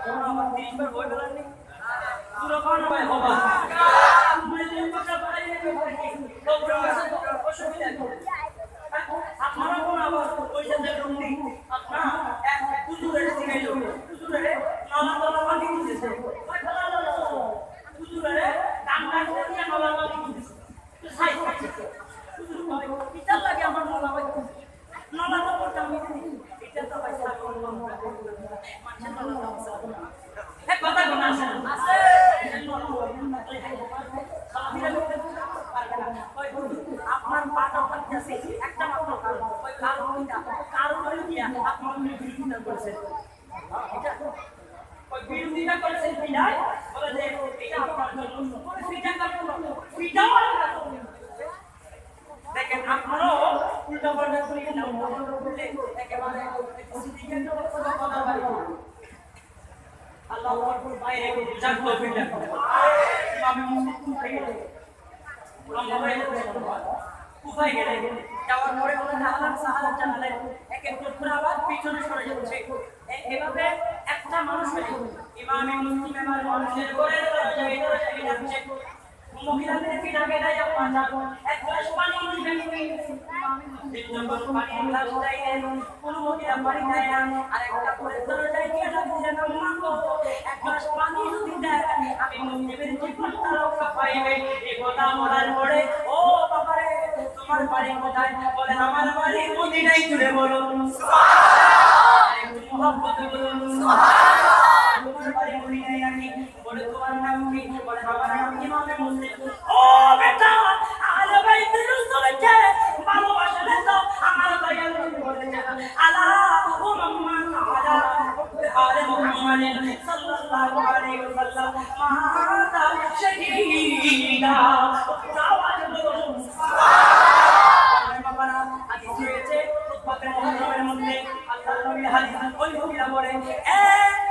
আমার 30 বার বই বলেননি পুরো কোন ভাই বাবা আপনারা কোন আবার পয়সা দিয়ে রুমনি আপনারা এক কুজুরের দিকে যাও কুজুরের নালা নালা পানি দিতেছে কুজুরের কাম কাজ দিয়ে নালা পানি দিতেছে তো সাইজ করছে কুজুর ভাই এটা লাগে আমার নালা ভাই নালা তো করতে আমি এটা তো পয়সা করব মানুষের নালা দাও এক কথা কোন আছে আছে আপনার পাটা থাকতেছে একটা মাত্র কারণ ওই কারণটা কারণ হলো কি আপনার বিরোধিতা করেছেন এটা ওই বিরোধিতা করেছেন বিদায় বলে যে এটা আপনার জন্য করে ফিটা করতে ফিটাও দেখেন আপনারও উল্টা পাল্টা করে না বলে একেবারে সিদ্দিকের কথা বলি আল্লাহু আকবার বাইরে জাগলো ফিটা আমি মুসলিম থেকে কুফায় গেলে যাওয়ার পরে ওখানে আল্লাহ সাহায্য জানালেন এক টুকরা আবার পিছনে সরে যাচ্ছে এভাবে একটা মানুষ ইমামে মুসলিম আমার মানুষের ঘরে দরজায় যাচ্ছে মহিলাদের পিঠাকে দেয় এক গ্লাস পানি দিবেন যখন পানির গ্লাস চাইলেন কোন মহিলা পানি দেয় না আর একটা করে দরজায় গিয়ে ডাকছেন আম্মা গো এক গ্লাস পানি যদি দেয় আমি মুসলিমের জীবনটা রক্ষা পাইবে এই কথা বলার পরে ও বাবারে তোমার বাড়ি কোথায় বলে আমার বাড়ি মদিনায় জুড়ে বলো সুবহানাল্লাহ একটু মুহাব্বতে বলুন সুবহানাল্লাহ তোমার বাড়ি মদিনায় নাকি বলে তোমার নাম কি বলে আমার নাম ইমামে মুসলিম ও বেটা আলে বাইতে রাসূলকে ভালোবাসা দাও আমার দয়াল নবী বলেছেন আলা ও মাম্মা আলা আলে মুহাম্মাদ সাল্লাল্লাহু আলাইহি ওয়াসাল্লাম মাতা শাহীদা আওয়াজ বলুন সুবহানাল্লাহ বাবারা হাদিস রয়েছে খুতবাতে মুহাম্মাদের মধ্যে আল্লাহর নবী হাদিস ওই মহিলা বলে এ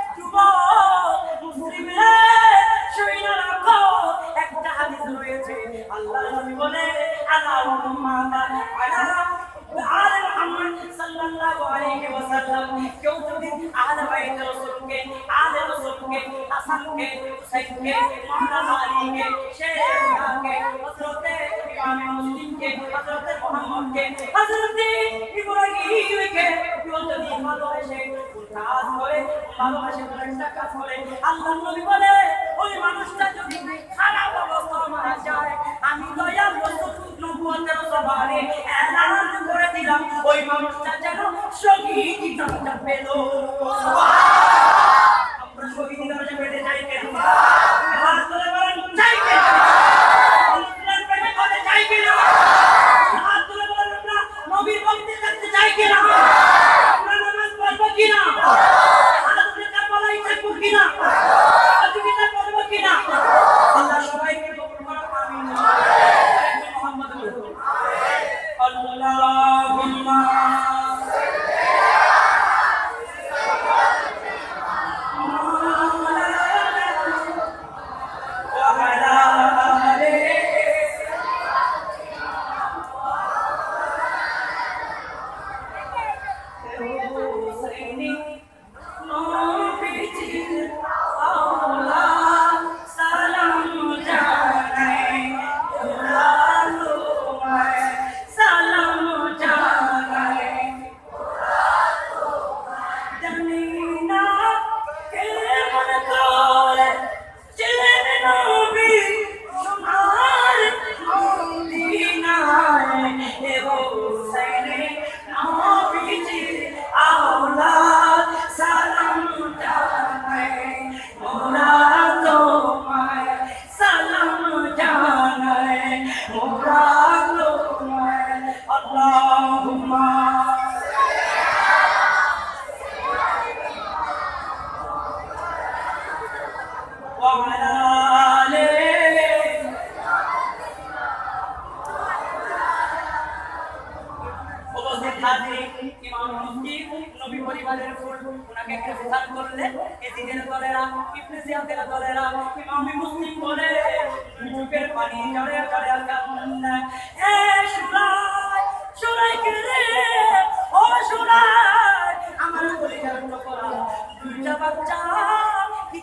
যুবক মুসলিমরা শুনে রাখো একটা হাদিস রয়েছে আল্লাহর নবী বলে আলা উম্মাতা আলা আলে মুহাম্মদ সাল্লাল্লাহু আলাইহি ওয়াসাল্লাম কেউ যদি আলে বাইত রাসূলকে আলে রাসূলকে হাসানকে হুসাইনকে মাওলানা আলীকে শেখকে হযরতে ইমাম মুসলিমকে হযরতে মুহাম্মদকে হযরতে ইব্রাহিমকে কেউ যদি ভালোবাসে কাজ করে ভালোবাসে একটা কাজ করে আল্লাহর নবী বলে ওই মানুষটা যদি খারাপ অবস্থা মারা যায় আমি দয়াল রাসূল নবুয়তের জবানে এলান করে দিলাম ওই মানুষটা যেন শহীদ দরজা পেল সুবহানাল্লাহ আমরা শহীদ দরজা পেতে চাই কেন হাত তুলে বলেন চাই কেন মুসলিম পেতে বলে চাই কেন হাত তুলে বলেন আমরা নবীর ভক্তি করতে চাই কেন আমরা নামাজ পড়ব কি না হাত তুলে কারবালায় যাব কি না আজকে পড়ব কি না আল্লাহ সবাইকে কবুল করুন আমিন মুহাম্মদ আমিন আল্লাহুম্মা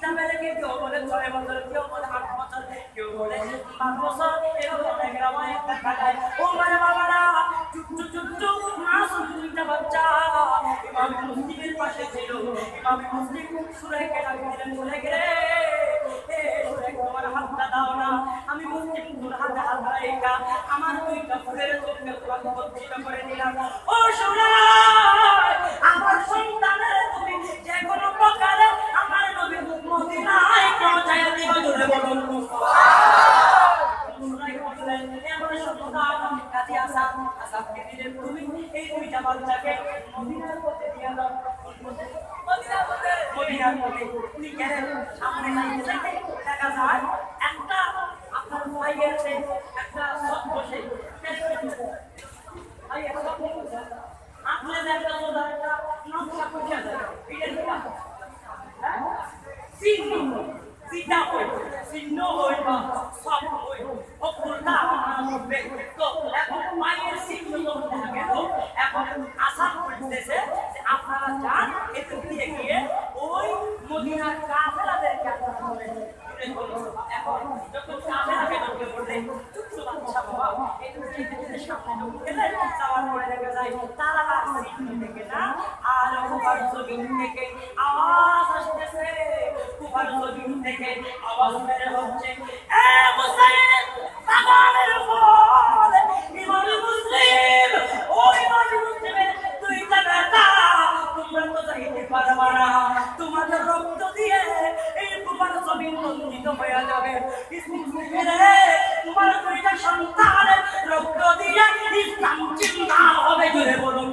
কিতাবে লেখে কেউ বলে 6 বছর, কেউ বলে 8 বছর, কেউ বলে 5 বছর, এরকম অনেক রামায়ণ দেখা যায়। ও মানে বাবারা, চুট্টু মাসুম দুইটা বাচ্চা ইমাম মুসলিমের পাশে ছিল। ইমাম মুসলিম সূরাকে ডাক দিলেন, বলে গেলে এ সূরাকে তোমার হাতটা দাও না। আমি মুসলিম তোর হাতে হাত রাখা আমার দুইটা ফুলের চোখকে বঞ্চিত করে দিলাম। ও সূরা, আমার সন্তানের তুমি যে কোনো প্রকারে আমার নবী মদিনায় পৌঁছায় দিবা, জোরে বলুন তুমি এই দুইটা বাচ্চাকে মদিনার পথে দিয়ে দাও। মদিনার পথে উনি গেলেন, সামনে যাইতে দেখা যায় একটা আপনার ভাইয়ের একটা সব বসে আপনাদের একটা নকশা করছে এটা চিন্তা হই চিহ্ন হই বা সব হই অকুলটা হবে। তো এখন মায়ের চিহ্ন দেখা গেল, এখন আশা করতেছে যে আপনারা যান এতে দিয়ে গিয়ে ওই মদিনার কাফেলাদেরকে আপনারা বলেন। এখন যখন কাফেলাকে ঢুকে পড়লেন, ছোট্ট বাচ্চা বাবা এই সামনে ঢুকে গেলেন, যাওয়ার পরে দেখা যায় তারা আর চিহ্ন থেকে না, আর কুফার জমিন থেকে আওয়াজ আসতেছে। কুফার জমিন থেকে আওয়াজ বের হচ্ছে, এ মুসাইলিম বাগানের ফল ইমাম মুসলিম, ও ইমাম মুসলিমের দুইটা বেটা তোমরা তো যাইতে পারবা না, তোমাদের রক্ত দিয়ে এই কুফার জমিন বঞ্চিত হয়ে যাবে। তোমার দুইটা সন্তানের রক্ত দিয়ে ইসলাম জিন্দা হবে, জোরে বলুন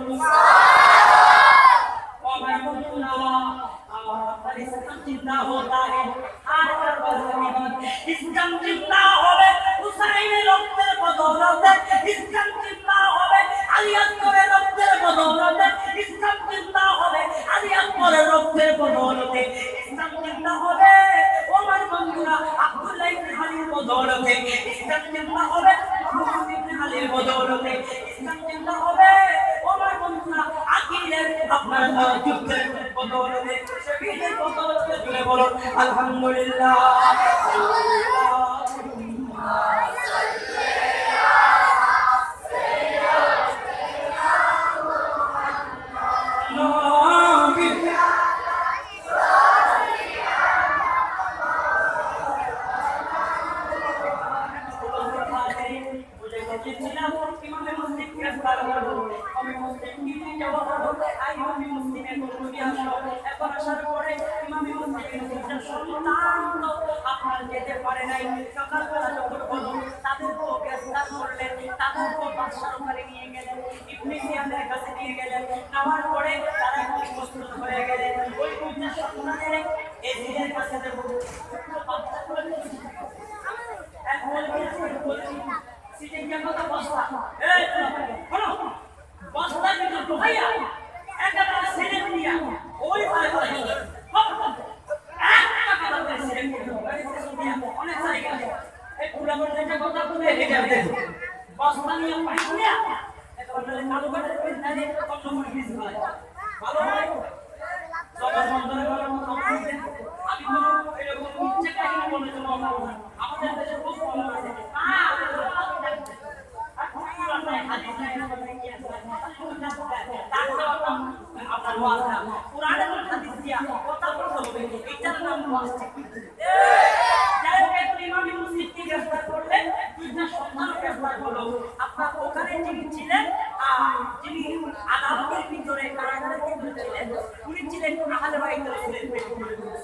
ইসলাম জিন্দা होता है। আর ইসলাম জিন্দা হবে হুসাইনের রক্তের বদৌলতে, ইসলাম জিন্দা হবে আলী আকবরের রক্তের বদৌলতে, ইসলাম জিন্দা হবে আলী আকবরের রক্তের বদৌলতে, ইসলাম জিন্দা হবে ওমর বন্ধুরা আব্দুল্লাহ ইবনে আলীর বদৌলতে, ইসলাম জিন্দা হবে মুহাম্মদ ইবনে আলীর বদৌলতে, ইসলাম জিন্দা হবে ওমর বন্ধুরা আকিলের আপনার যুদ্ধের বদৌলতে, শহীদের বদৌলতে। জুড়ে বলুন আলহামদুলিল্লাহ। আপনার যেতে পারে নাই, সকালবেলা যখন বলুন তাদেরকেও গ্রেফতার করলেন, তাদেরকেও বাদশার ওখানে নিয়ে গেলেন, ইবনে জিয়াদের কাছে নিয়ে গেলেন। নেওয়ার পরে তারা এখন প্রস্তুত হয়ে গেলেন ওই দুইটা সন্তানের এজিদের কাছে দেবো। আপনার ওখানে যিনি ছিলেন, যিনি আদালতের ভিতরে কারাগারের ভিতরে ছিলেন, উনি ছিলেন আহলে বাইত রাসূলের পেটে।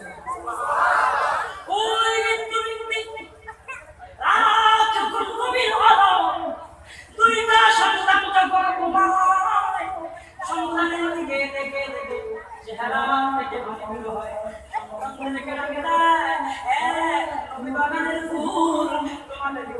ওই মৃত্যুবৃত্তি রাত যখন গভীর হলো, দুইটা সন্তান যখন ঘুমায়, সন্তানের দিকে দেখে দেখে চেহারা থেকে ভালো হয়, সন্তান দেখে ডাকে দেয়, নবী বাগানের ফুল তোমাদের দিকে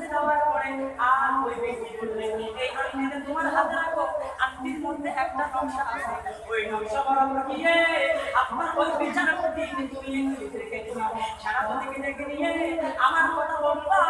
তোমার হাতে রাখো, আংটির মধ্যে একটা অংশ নকশা আছে ওই নকশা বরাবর গিয়ে আপনার ওই বিচারপতি তুমি রেখে দিবা সেনাপতিকে ডেকে নিয়ে আমার কথা বলবা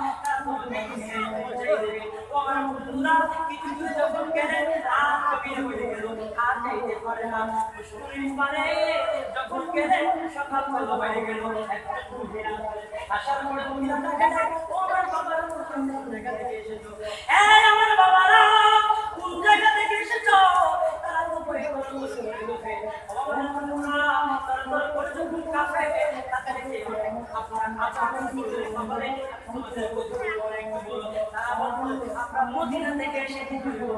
আমার বন্ধুরা কিছু দূর যখন গেলেন আর কবির হয়ে গেল আর যাইতে পারে না শুনিস পারে যখন গেলেন সকাল বেলা হয়ে গেল একটা মহিলা আসার পরে মহিলাটা গেছে ও আমার বাবার কোন জায়গা থেকে এসেছো এই আমার বাবারা কোন জায়গা থেকে এসেছো তারা তো বই করে বসে গেছে আমার বন্ধুরা তারপর করে যখন কাফে তাদের কি আপনারা আচরণ করে বাবারে তোমাদের কথা বলে একটু তারা বলতো আমরা মদিনা থেকে এসেছি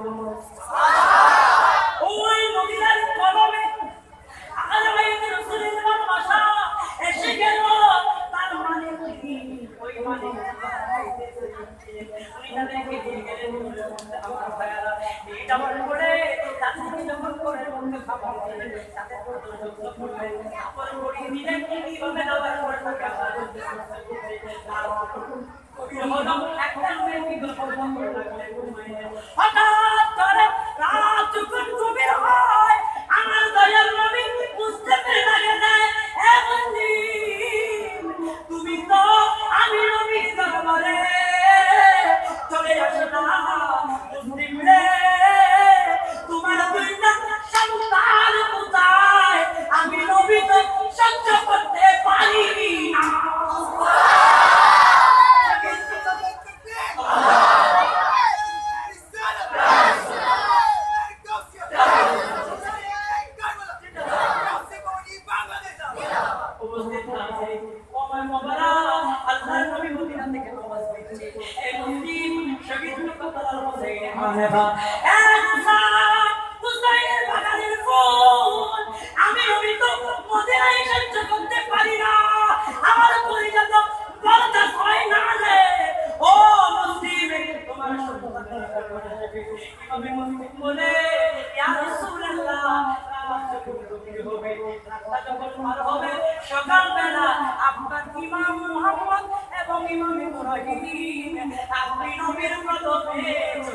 ওই মদিনার কলমে আল্লাহ ভাইয়ের রাসূলের ভালোবাসা এসে গেল তার মানে কি ওই মানে উনি তাদেরকে দিয়ে গেলেন আমার ভাইয়ারা এটা বলে পড়ে তাদেরকে যখন করে বন্ধু খাবার দিলেন তাদের যত্ন করলেন আপন করিয়ে দিলেন কিভাবে ব্যবহার করে থাকে একটা মেয়ে কি গল্প করে লাগলেন হঠাৎ করে রাত যখন গভীর হয় আমার দয়াল নবী বুঝতে পেরে লাগে হে বন্ধু তুমি তো আমি নবীর দরবারে চলে আসো না মুসলিম রে তোমার দুইটা সন্তান কোথায় আমি নবী তো সহ্য করতে পারি না আমি নবী তো মদিনায় সহ্য করতে পারি না আমার কলিজা তো বলতে হয় না রে ও মুসলিম তোমার কিভাবে মুসলিম বলে ইয়া রাসূলুল্লাহ সকালবেলা আপনার ইমাম মুহাম্মদ এবং ইমাম ইব্রাহিম আপনি নবীর কদমে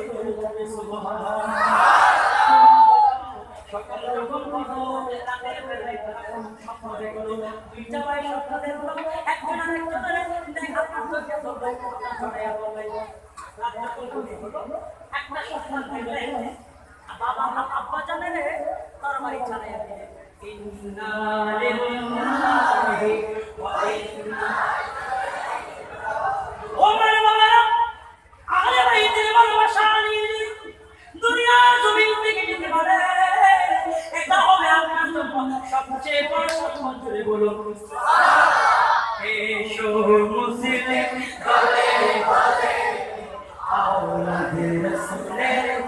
সকাল যখন হলো রাতের বেলায় স্বপ্ন দেখলো দুইটা ভাই স্বপ্ন দেখলো একজন আরেকজনের দেখা করতে চলে ছড়াইয়া বলে একটা স্বপ্ন দেখলেন বাবা আব্বা জানে রে তরবারি চালাইয়া দিলে ইন্না লিল্লাহি ওয়া ইন্না ওমর বাবারা আলে ভাইদের ভালোবাসা নিয়ে দুনিয়া জমিন থেকে যেতে পারে এটা হবে আপনার জন্য সবচেয়ে বড় সম্মান জুড়ে বলুন এসো মুসলিম দলে দলে আওলাদে রাসূলের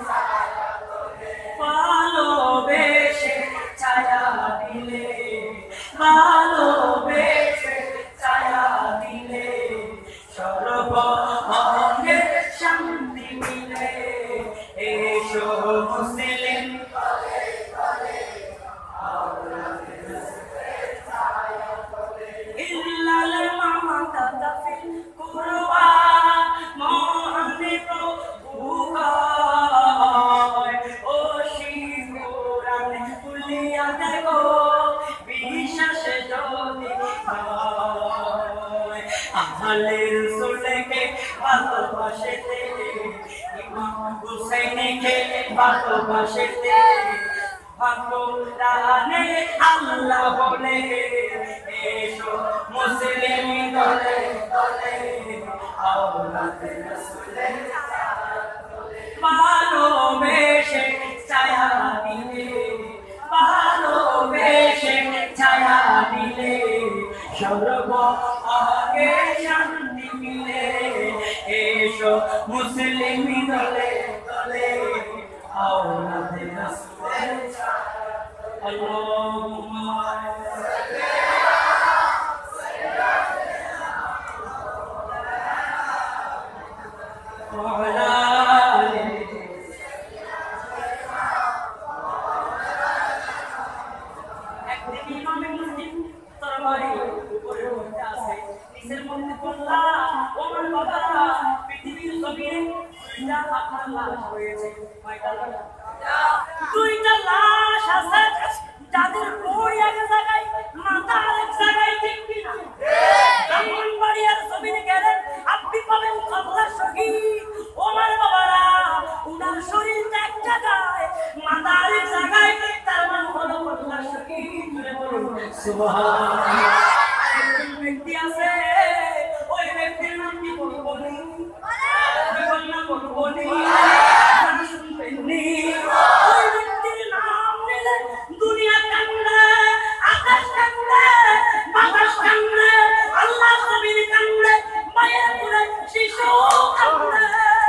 ভালোবেসে ছায়া দিলে ভালোবেসে ছায়া দিলে সর্বঙ্গে শান্তি মিলে এসো মুসলিম দলে দলে আওলাদে রাসূলের ছায়া তলে ইল্লাল মামাতা ফিল কুরবান মোহনে প্রভু ও শিবরান তুলিয়া দেখো বিশ্বাস যদি আহলে রাসূলকে ভালোবাসতে ইমাম হুসাইনকে ভালোবাসতে ভগবানে আল্লাহ বলে এসো মুসলিম দলে দলে আওলাদে রাসূলের ভালোবেসে ছায়া দিলে ভালোবেসে ছায়া দিলে সর্ব আগে শান্তি মিলে এসো মুসলিম দলে দলে আওলাদে রাসূলের আল্লাহুম্মা দুইটা লাশ সুবহানাল্লাহ। একজন ব্যক্তি আছে, ওই ব্যক্তির নাম কি বলবো নি? বলবো নি? শুনবেন নি? ওই ব্যক্তির নাম নিলে দুনিয়া কান্দে, আকাশ কান্দে, বাতাস কান্দে, আল্লাহ জমিন কান্দে, মায়ের কোলে শিশু কান্দে,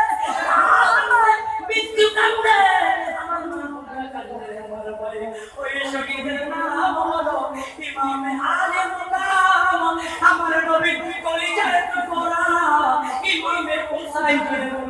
মৃত্যু কান্দে, আমার মা কান্দে, আমার ভাই। ওই শহীদের নাম হলো ইমামে আলী মুকাম, আমার নবী কলিজার টুকরা ইমামে হুসাইন।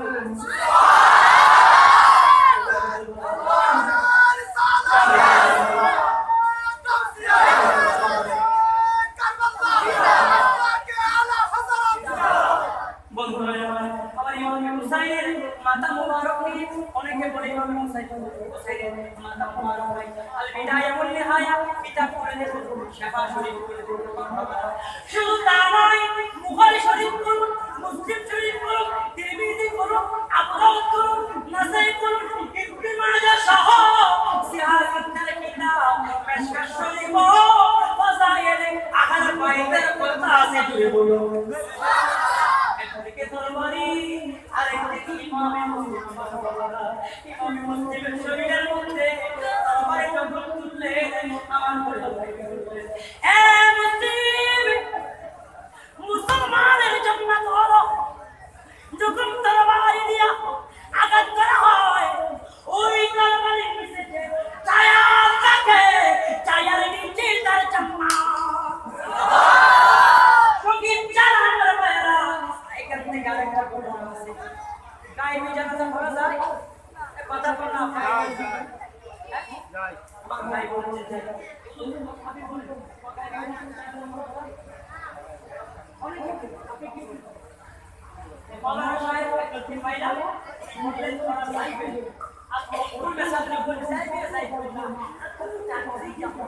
মাতা মুবারক নিয়ে অনেকে বলে ইমাম হুসাইনের মাতা মুবারক নাই। আল বিদায়া ওয়ান নিহায়া কিতাব পড়ে দেখুন, শাফা শরীফ পড়ে দেখুন। শুধু তা নয়, বুখারী শরীফ পড়ুন, মুসলিম শরীফ পড়ুন, তিরমিজি পড়ুন, আবু দাউদ পড়ুন, নাসাই পড়ুন, ইবনে মাজাহ সহ সিয়ারাতের কিতাব মিশকাত শরীফ ফাযাইলে আহলে বাইতের কথা আছে জুড়ে বলুন। একদিকে তরবারি আর একদিকে ইমামে মুসলিম। ইমামে মুসলিমের শরীরের মধ্যে তরবারি যখন তুললেন, আমার বড় ভাই বললেন, এ মুসলিম, মুসলমানের জান্নাত হলো যখন তরবারি দিয়া আঘাত করা হয়, ওই তরবারির নিচে ছায়া থাকে, ছায়ার নিচে তার জান্নাত। সঙ্গীত জানার বাইরা এখান থেকে আরেকটা কথা আছে, গায়েবী জানাজা করা যায়? কথা বলা আপনারা যায়? আমার ভাই বলছে যে আপনি বলুন আপনি কি বলুন? মাওলানা সাহেব একদিন বাইরা বললেন করা যাইবে, আর ওই মেসাজটা বলে যাইবে যাইবে না, চাকরি কেমন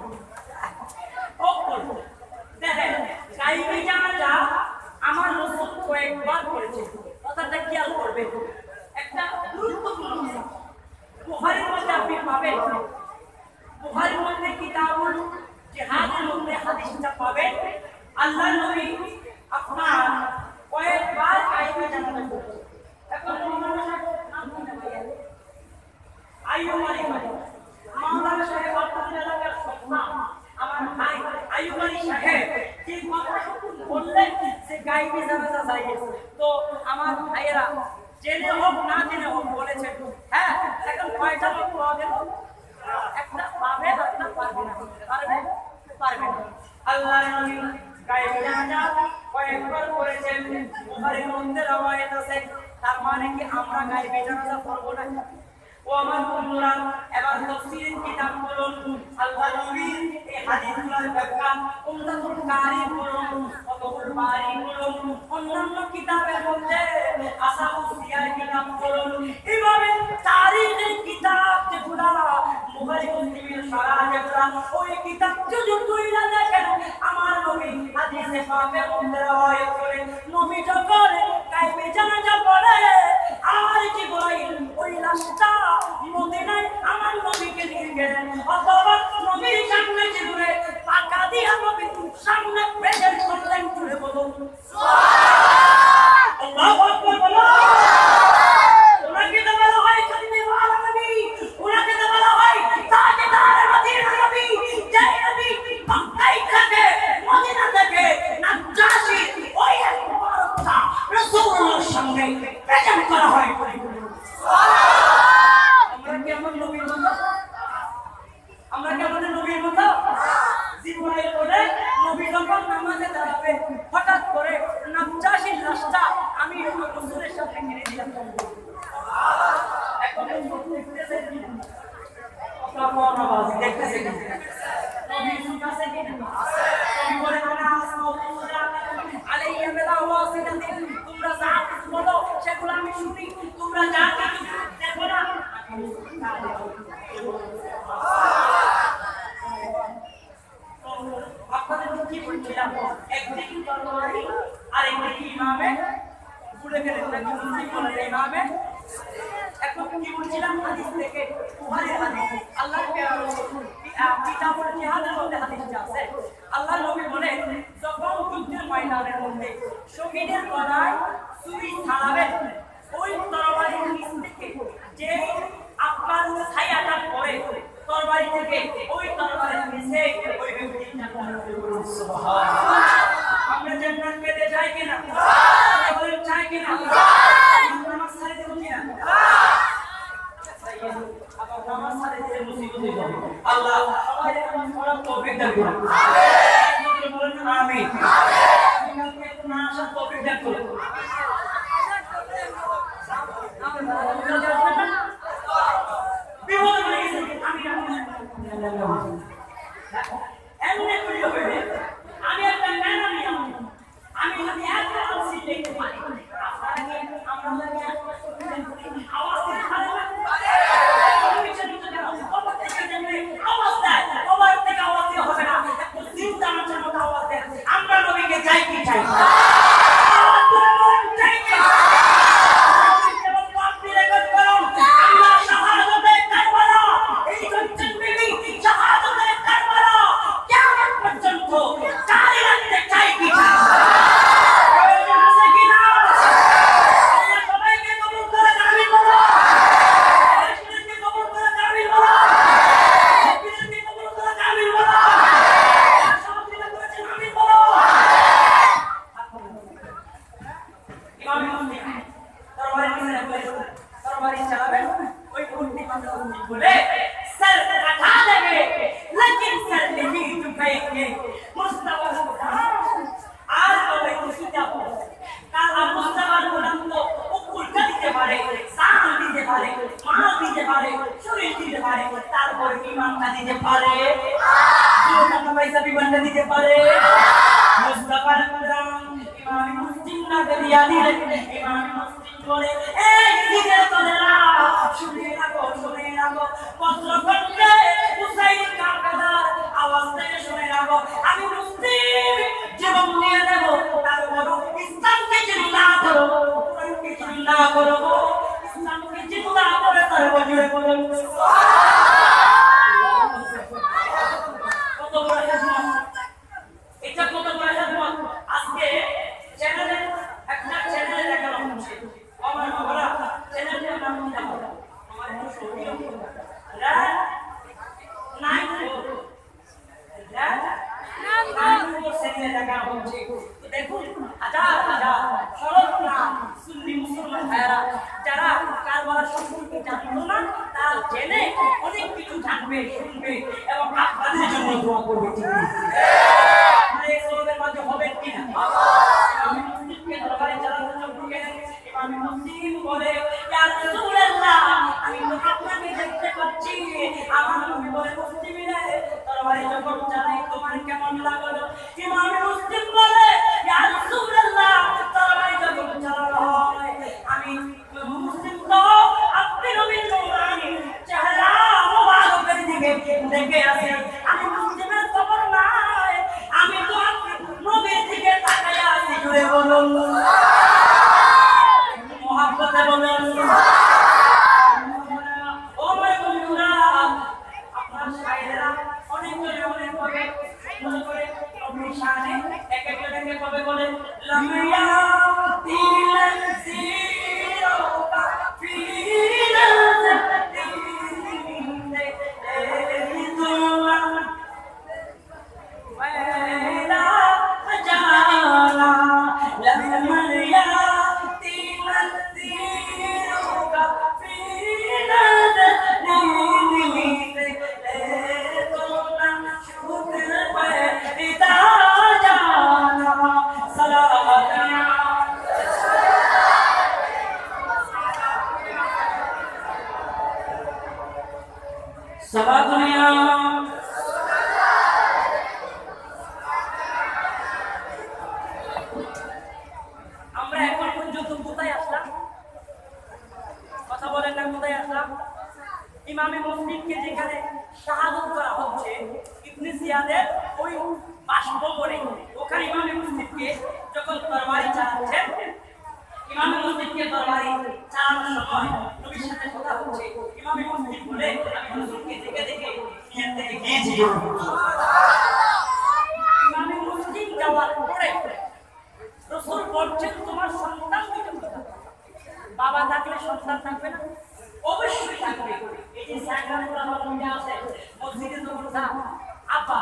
ও বলবো দেখেন, গায়েবী জানাজা আমার রাসূল কয়েকবার করেছে। কথাটা খেয়াল করবেন, একটা গুরুত্বপূর্ণ বিষয়। বুখারীর মধ্যে আপনি পাবেন, বুখারীর মধ্যে কিতাবুল জিহাদের মধ্যে হাদিসটা পাবেন, আল্লাহর নবী আপনার কয়েকবার গায়েবী জানাজা করেছে। এখন মাওলানা সাহেব নাম কি ভাইয়া? আইয়ুব আলী ভাই। মাওলানা সাহেব আপনাদের এলাকার সন্তান, আমার ভাই আইয়ুব আলী সাহেব যে কথা বললেন যে গায়েবী জানাজা যাইবে, তো আমার ভাইয়েরা জেনে হোক না জেনে হোক বলেছেন। হ্যাঁ, এখন কয়টা লোক পাওয়া গেল? একটা পাবে, একটা পারবে না। পারবে? পারবে না। আল্লাহর নবী গায়েবী জানাজা কয়েকবার করেছেন, বুখারীর মধ্যে রওয়ায়াত আছে। তার মানে কি আমরা গায়েবী জানাজা করব না? ও আমার বন্ধুরা, এবার তাফসীরের কিতাব পড়ুন, আল্লাহর নবীর এই হাদিসগুলোর ব্যাখ্যা উমদাতুল কারি পড়ুন, ফাতহুল বারি পড়ুন, অন্যান্য কিতাবের মধ্যে আসাবুস সিয়ার কিতাব পড়ুন, এভাবে তারিখের কিতাব যেগুলা, বুখারী মুসলিমের শরহ যেগুলা, ওই কিতাব যদি তুইলা দেখেন, আমার নবী হাদিসে পাকের মধ্যে রওয়ায়াত করে নবী যখন গায়েবী জানাজা পড়ে, আর জিবরাইল ওই লাশটা মদিনায় আমার নবীকে নিয়ে গেলেন, অথবা নবীর সামনে জিবরাইল পাকা দিয়া নবীর সামনে প্রেজেন্ট করলেন। জুড়ে বলুন সুবহানাল্লাহ, আল্লাহু আকবার বলো। ওনাকে তো বলা হয় কালিমে ওয়ালা নবী, ওনাকে তো বলা হয় তাজদার মদিনা নবী, যে নবী মক্কায় থেকে মদিনা থেকে নাজ্জাশী ওই মুবারকটা রাসূলুল্লাহর সামনে প্রেজেন্ট করা হয়। আমরা কি আমার নবীর মতো? আমরা কি আমাদের নবীর মতো? জিবরাইল বলে নবী যখন নামাজে দাঁড়াবে, হঠাৎ করে নাজ্জাশীর লাশটা আমি রাসূলের সামনে কিনে দিলাম। এখন দেখতেছে কি? আপনার আওয়াজ দেখতেছে কি? নবী শুনতেছে কি না? নবী বলে না আসমাউল্লাহ আলাইহি বিলা ওয়াসিলাতিন, তোমরা যা কিছু বলো সেগুলো আমি শুনি, তোমরা যা কিছু দেখো না আমি আপনাদের কি বলছিলাম, একদিকে তরবারি আর একদিকে ইমামে ভুলে গেলেন নাকি? মুসলিম বলেন ইমামে। এখন কি বলছিলাম? হাদিস থেকে, বুখারীর হাদিস, আল্লাহর কিতাবুল জিহাদের মধ্যে হাদিসটা আছে। শহীদের গলায় ছুরি ছাড়াবেন ওই তরবারির নিচ থেকে যে আপনার ছায়াটা পড়ে তরবারি থেকে ওই তরবারির নিচে ওই ব্যক্তি জান্নাতে প্রবেশ সুবহানাল্লাহ। আমরা জান্নাত পেতে চাই কিনা? বলেন চাই কিনা? নামাজ ছাড়ে দেব কিনা? আবার নামাজ ছাড়ে দিলে মুসিবত হয়ে যাবে। আল্লাহ সবাইকে নামাজ পড়ার তৌফিক দান করুন। আমিন। বলেন আমিন। আমিন। না আসার তৌফিক দান করুন। বিপদ হয়ে গেছে। আমি একটা ম্যানা নিয়ে আমি যদি এত আলসি দেখতে পারি আমরা আওয়াজ দিতে পারি না। আওয়াজ দেয় আওয়াজ থেকে আওয়াজ দিয়ে হবে না। একটু চিন্তা মাত্র মতো আওয়াজ দেয়। আমরা নবীকে চাই কি চাই? ইমামে মুসলিমকে যেখানে শাহাদাত করা হচ্ছে ইবনে জিয়াদের ওই বাসভবনে ওখানে ইমামে মুসলিমকে যখন তরবারি চালাচ্ছেন ইমামে মুসলিমকে তরবারি চালানোর সময় নবীর সাথে কথা হচ্ছে ইমামে মুসলিম বলে আমি হুজুরকে দেখে দেখে দুনিয়া থেকে গিয়েছি ইমামে মুসলিম যাওয়ার পরে রাসূল বলছেন তোমার সন্তান দুটো কোথায়? বাবা থাকলে সন্তান থাকবে না? অবশ্যই থাকবে। এই যে সাইকেল করা মধ্যে আছে মসজিদে তো কথা আপা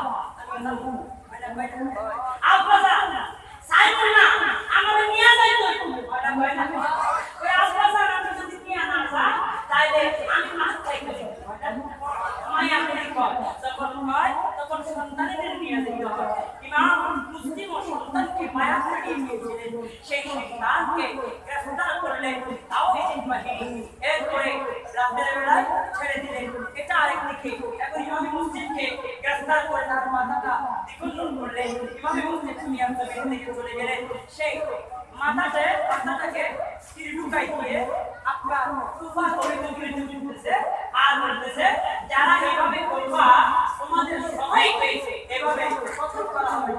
আপা সাইকেল না আমার নিয়ে যাই তো ওটা কয় না ওই আপা আমি যদি নিয়ে না যাই তাইলে আমি মাছ খাইতে ওটা মায়া করে কয় যখন হয় তখন সন্তানদের নিয়ে যেতে হয়। ইমাম মুসলিম ও সন্তানকে মায়া করে নিয়েছিলেন, সেই সন্তানকে গ্রেফতার করলেন তাওহীদ বাহিনী। এরপরে রাতের বেলায় ছেড়ে দিলেন। এটা আরেকদিকে এখন ইমাম মুসলিমকে গ্রেফতার করে তার মাথাটা দ্বিখণ্ডন করলেন। ইমাম মুসলিম দুনিয়ার জমিন থেকে চলে গেলেন। সেই মাথাটাকে তীর ঢুকাই দিয়ে আপনার তুফা করে দিতেছে আর বলতেছে যারা এইভাবে করবা তোমাদের সবাইকে এভাবে কতল করা হবে।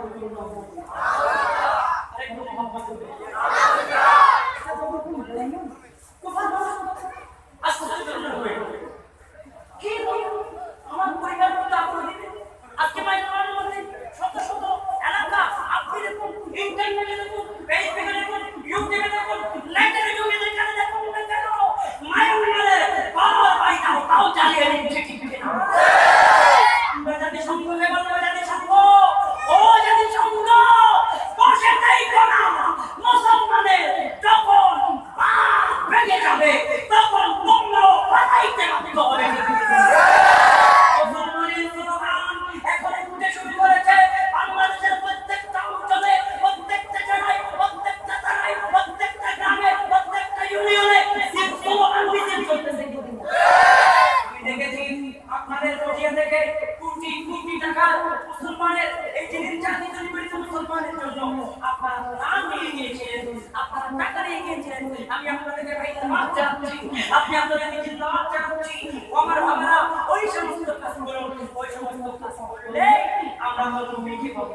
আমার পরিবার আজকে শত শত এলাকা আপনি দেখুন, ইন্টারনেটে দেখুন, ফেসবুকে দেখুন, ইউটিউবে দেখুন, নেটের যুগে যেখানে দেখুন না কেন মায়ের মেলে বাবার ভাই তাও চালিয়ে দিচ্ছে। ঠিক না? আমরা জাতি সংঘকে বলবো জাতি সংঘ, ও জাতি সংঘ বসে থাইকো না। মুসলমানের যখন ভেঙে যাবে তখন তোমরা পালাইতে বাধ্য হবে। মুসলমানের স্লোগান এখন উঠে শুরু করেছে বাংলাদেশের প্রত্যেকটা অঞ্চলে, প্রত্যেকটা জেলায়, প্রত্যেকটা থানায়, প্রত্যেকটা গ্রামে, প্রত্যেকটা ইউনিয়নে স্লোগান মিছিল চলতেছে। আমি দেখেছি আপনাদের পটিয়া থেকে কোটি কোটি টাকা মুসলমানের এই যে নির্যাতিত নিপীড়িত মুসলমানের জন্য আপনারা দান দিয়ে গিয়েছিলেন, আপনারা টাকা দিয়ে গিয়েছিলেন। আমি আপনাদেরকে ভাই ধন্যবাদ জানাচ্ছি, আপনি আপনাদেরকে ধন্যবাদ জানাচ্ছি। আমার বাবারা ওই সমস্ত কাজ করুন, ওই সমস্ত কাজ করলে আমরা তো মিঠি পাবো।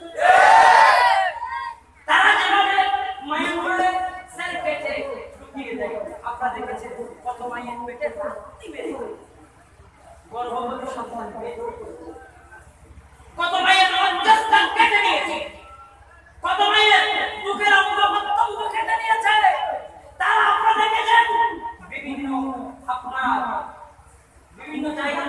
তারা যেভাবে মায়ের বলে সেল পেটে ঢুকিয়ে দেয়, আপনারা দেখেছেন কত মায়ের পেটে হাতি মেরে গর্ভবতী সন্তান পেয়ে কত মায়ের লজ্জাস্থান কেটে নিয়েছে, কত মায়ের বুকের অঙ্গ প্রত্যঙ্গ কেটে নিয়েছে। তারা আপনারা দেখেছেন বিভিন্ন জায়গায়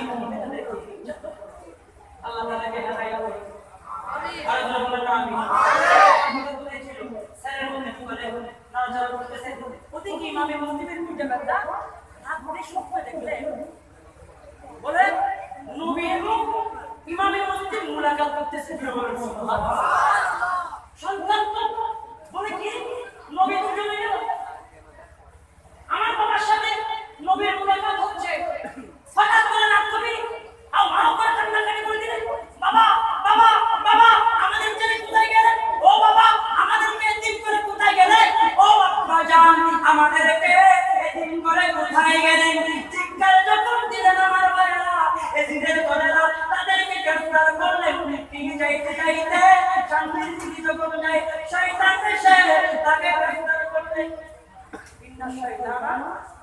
আল্লাহ তাআলাকে হারাই হবে। আর বলেন আমি আমাদের বলেছিল স্যারের মধ্যে বলে নাজার করতেছে ওদিকে কি ইমামে মুসলিমের পিঠে ব্যথা হাত ধরে সব দেখলে বলে নবী এবং ইমামে মুসলিম মুলাকাত করতেছে। সন্তান বলে কি নবী দুজনে গেল, আমার বাবার সাথে নবীর মুলাকাত হচ্ছে। হঠাৎ করে রাত কবি আর মাও করে কান্নাকাটি করে দিলেন, বাবা বাবা বাবা আমাদের ছেলে কোথায় গেলেন? ও বাবা আমাদেরকে এতিম করে কোথায় গেলেন? ও আব্বাজান আমাদেরকে এতিম করে কোথায় গেলেন? চিৎকার যখন দিলেন আমার ভাইরা এতিমের ঘরেরা তাদেরকে গ্রেফতার করলেন। তিনি যাইতে যাইতে শান্তির দিকে যখন যায় শয়তান এসে তাকে গ্রেফতার করলেন। ইন্না শয়তানা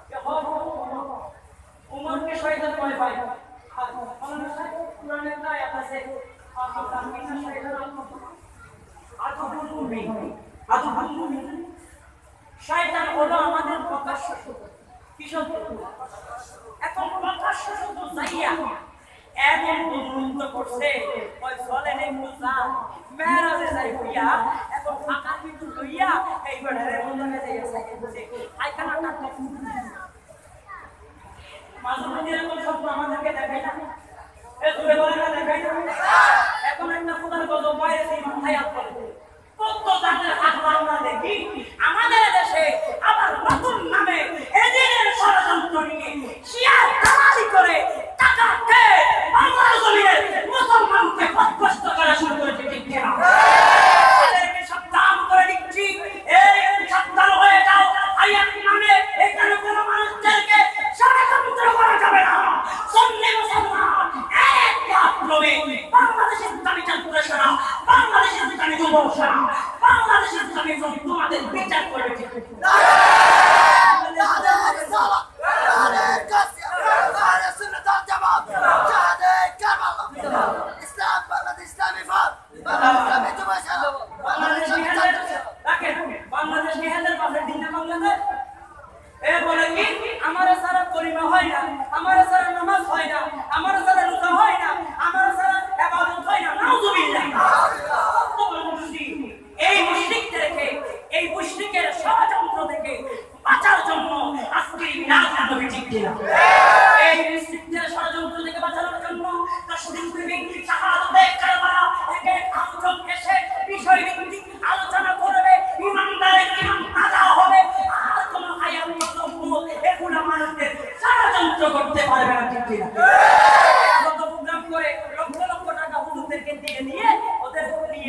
উমরকে শয়তান ভয় পায়। আর কোরআনের একটা আয়াত আছে শয়তান হলো আমাদের প্রকাশ্য শত্রু। কি শত্রু? এখন প্রকাশ্য শত্রু যাইয়া এমন দুর্নীতি করছে ওই চলেন একটু যান মেরাজে যাই হইয়া এখন ফাঁকা কিন্তু লইয়া এই বেড়ারে বন্ধনে যাইয়া সাইকেলছে আইখানা কাটতে মাঝে এরকম শব্দ আমাদেরকে দেখাই না, এ তুলে বলে না দেখাই না। এখন একটা খোদার গজব বাইরে সেই মাথায় হাত করে কত জাতের হাত আমরা দেখি আমাদের দেশে। আবার নতুন নামে এদিনের ষড়যন্ত্র নিয়ে শিয়া দালালি করে টাকা খেয়ে বাংলার জমিনে মুসলমানকে পথভ্রষ্ট করা শুরু করেছে। ঠিক কিনা? তাদেরকে সাবধান করে দিচ্ছি, এই সাবধান হয়ে যাও। আয়াত নামে এখানে কোনো মানুষদেরকে ষড়যন্ত্র করা যাবে না। সুন্নি মুসলমান এক ক্রমে বাংলাদেশের ইসলামী ছাত্ররা, বাংলাদেশের ইসলামী যুবকরা, বাংলাদেশের ইসলামী তোমাদের বিচার করবে। ঠিক না? ইসলাম বাংলাদেশ ইসলামী ফল বাংলাদেশ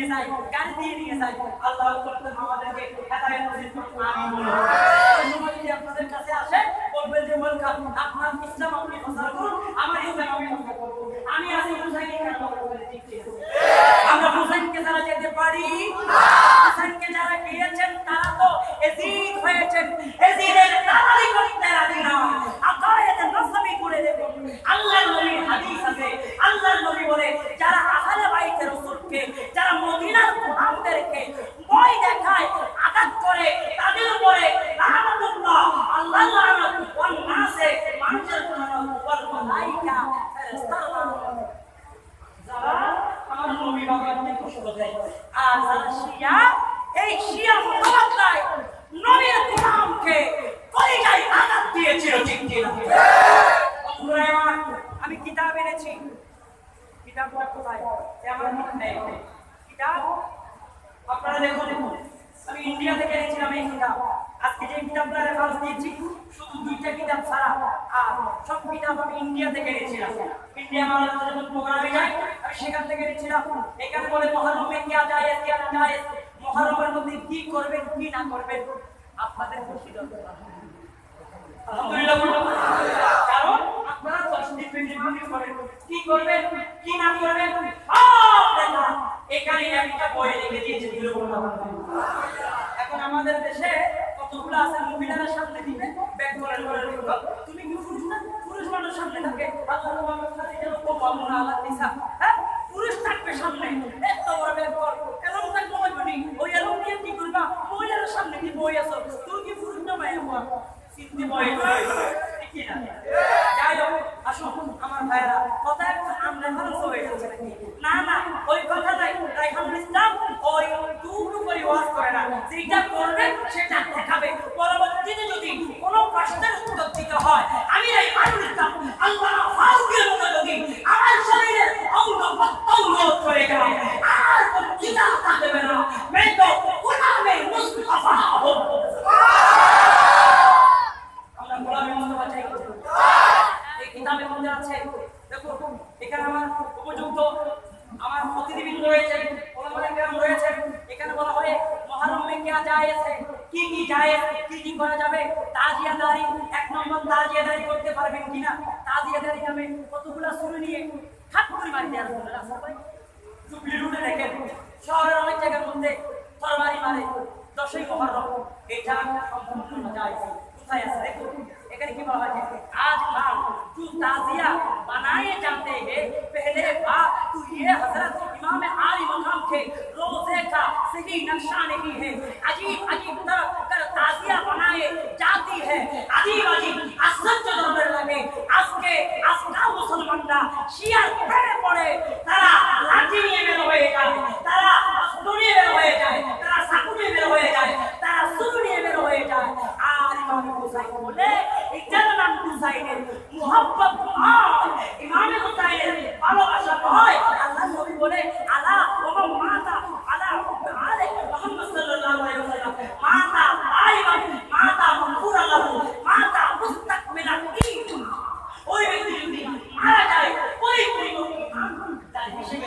যায়, গাড়ি দিয়ে নিয়ে যায়। আল্লাহ আমাদেরকে হেদায়েত নসিব করুন, আমিন। যদি আপনাদের কাছে আসে বলবেন যে ওয়েলকাম, আপনার ইসলাম আপনি প্রচার করুন, আমার ইসলাম আমি প্রচার করব। আমি আছি হুসাইন কেন বলবেন, ঠিক ঠিক আমরা হুসাইনকে যারা যেতে পারি, হুসাইনকে যারা গিয়েছেন তারা তো এজিদ হয়েছেন, এজিদের তারাই করতে রাজি না, আকায়েদ নসবি করে দেব। আল্লাহর নবীর হাদিস আছে, আল্লাহর নবী বলে যারা আহলে বাইতে রাসূলকে, যারা মদিনার গোলামদেরকে ভয় দেখায়, আঘাত করে, তাদের উপরে লানাতুল্লাহ, আল্লাহ লানাত ওয়ান নাসে, মানুষের লানাত ওয়াল মালায়েকা, ফেরেশতারা যারা আমার নবী বাবাকে কষ্ট দেয়। আর যারা শিয়া, এই শিয়া মুতাওয়াক্কিল নবীর গোলামকে কলিজায় আঘাত দিয়েছিল, ঠিক কি না? আমি কিতাব এনেছি, কিতাবটা কোথায়? আমার কিতাব আপনারা দেখুন, আমি ইন্ডিয়া থেকে এনেছিলাম এই কিতাব। আজকে যে কিতাবটা রেফারেন্স দিয়েছি শুধু 2টা কিতাব ছাড়া, আর সব কিতাব আমি ইন্ডিয়া থেকে এনেছিলাম। ইন্ডিয়া বাংলাদেশে যখন প্রোগ্রামে যাই আমি সেখান থেকে এনেছিলাম। এখানে বলে মুহররমে কিয়া যায়, কিয়া না যায়, মুহররমের মধ্যে কি করবেন কি না করবেন আপনাদের খুশি দরকার। আলহামদুলিল্লাহ, কারণ আপনারা তো ডিপেন্ডেন্ট করেন কি করবেন কি না করবেন। এখানে একটা বই লিখে দিয়েছে, এখন আমাদের দেশে কতগুলো আছে মহিলারা সামনে দিবে ব্যাক করার পরে তুমি কি পুরুষ না, পুরুষ মানুষ সামনে থাকে, আল্লাহ তোমার কাছে যেন কবুল আল্লাহ দিছা, হ্যাঁ পুরুষ থাকবে সামনে, এত বড় ব্যাক কর এরকম থাকবে বলি ওই এরকম নিয়ে কি করবা, মহিলারা সামনে কি বই আছো, তুমি কি পুরুষ না মায়া হওয়া চিন্তি বই কি না। যাই হোক আসুন আমার ভাইরা, কথা একটু আমরা ভালো হয়ে যাচ্ছে নাকি? না না, ওই কথা নাই। রাইহানুল ইসলাম ওই টুকরো করে ওয়াজ করে না, যেটা করবে সেটা দেখাবে। পরবর্তীতে যদি কোনো প্রশ্নের উত্তর দিতে হয়, আমি রাইহানুল ইসলাম আল্লাহ ফারুকের মতো যদি আমার শরীরের অঙ্গ প্রত্যঙ্গ করে গেলে আর কোন কিতাব থাকবে না, मैं तो गुलामे मुस्तफा हूं। আমরা গোলামে মুস্তফা চাই। এই কিতাবের মধ্যে আছে, দেখো এখানে আমার উপযুক্ত আমার প্রতিনিধি রয়েছে, ওলামায়ে কেরাম রয়েছে। এখানে বলা হয় মুহররমে কিয়া জায়েজ है, কি কি জায়েজ, কি কি করা যাবে। তাজিয়াদারি, 1 নম্বর তাজিয়াদারি করতে পারবেন কিনা। তাজিয়াদারি নামে কতগুলা শুরু নিয়ে হাত করে মারি দেওয়ার জন্য রাস্তা ভাই জুবলি রুটে দেখেন শহরের অনেক জায়গার মধ্যে তরবারি মারে 10ই মুহররম, এটা সম্পূর্ণ জায়েজ। কোথায় আছে দেখুন, এখানে কি বলা হয়েছে, आज हम जो ताजिया बनाए जाते हैं पहले बात तो ये हजरत इमाम आली मकाम के रोजे का सही नक्शा नहीं है। अजीब अजीब तरह कर ताजिया बनाए जाती है, अजीब अजीब आश्चर्य दरबार लगे। আজকে আজকাল মুসলমানরা শিয়ার প্রেমে পড়ে, তারা লাঠি নিয়ে বের হয়ে যায়, তারা অস্ত্র নিয়ে বের হয়ে যায়, তারা চাকু নিয়ে বের হয়ে যায়, তারা ছুরি নিয়ে বের হয়ে যায়। আর ইমাম হুসাইন বলে এটার নাম হুসাইনের মুহাব্বত নয়, ইমাম হুসাইনের ভালোবাসা নয়। আল্লাহ নবী বলে আলা ওয়া মাতা আলা আলে মুহাম্মদ সাল্লাল্লাহু আলাইহি ওয়াসাল্লাম মাতা আইমান মাতা মাগফুরাল্লাহু মাতা মুস্তাকমিলান ঈদ। ওই ব্যক্তি যদি মারা যায় ওই পরিমাণ তার হিসেবে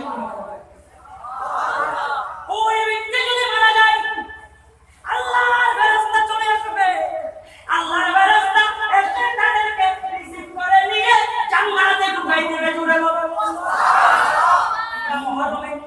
ওই ব্যক্তি যদি মারা যায় আল্লাহর ফেরেশতা চলে আসবে, আল্লাহর ফেরেশতা এসে তাদেরকে রিসিভ করে নিয়ে জান্নাতে ঢুকাই দিবে। জুড়ে বলুন সুবহানাল্লাহ। আমরা মুহররমে